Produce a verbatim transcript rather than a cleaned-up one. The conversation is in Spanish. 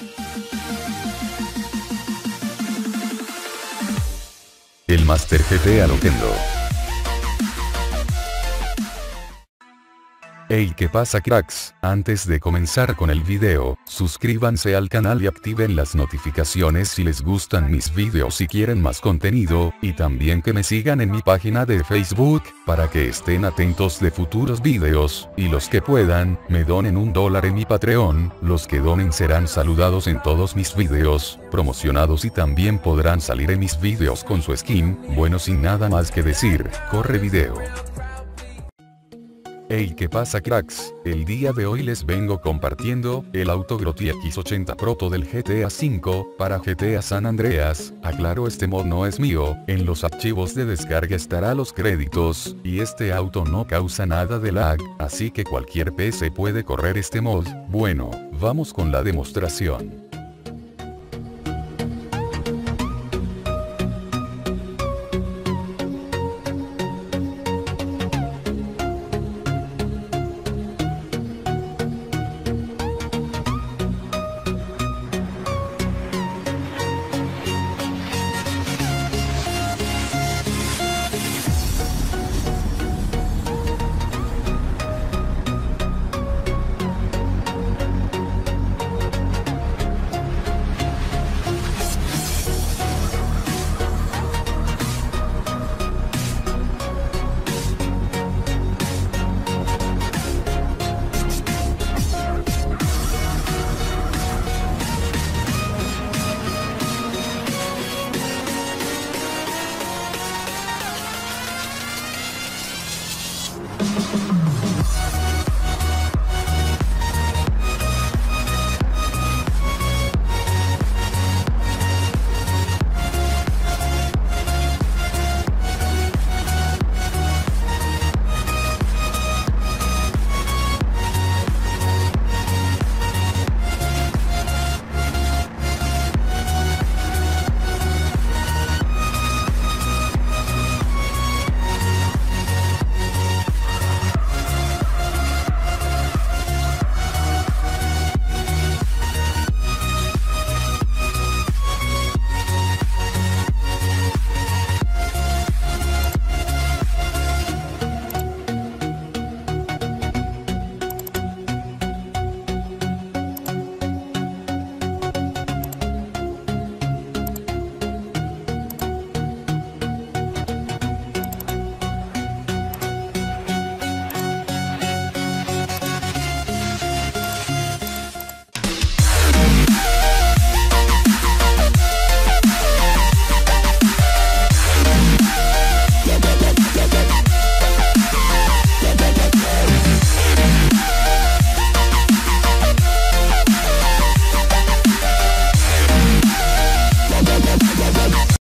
El Master G T A Loquendo. Hey, ¿qué pasa, cracks? Antes de comenzar con el video, suscríbanse al canal y activen las notificaciones si les gustan mis videos y quieren más contenido, y también que me sigan en mi página de Facebook, para que estén atentos de futuros videos, y los que puedan, me donen un dólar en mi Patreon. Los que donen serán saludados en todos mis videos, promocionados, y también podrán salir en mis videos con su skin. Bueno, sin nada más que decir, corre video. Hey, ¿qué pasa, cracks? El día de hoy les vengo compartiendo el auto Grotti X ochenta Proto del G T A cinco para G T A San Andreas. Aclaro, este mod no es mío, en los archivos de descarga estará los créditos, y este auto no causa nada de lag, así que cualquier P C puede correr este mod. Bueno, vamos con la demostración.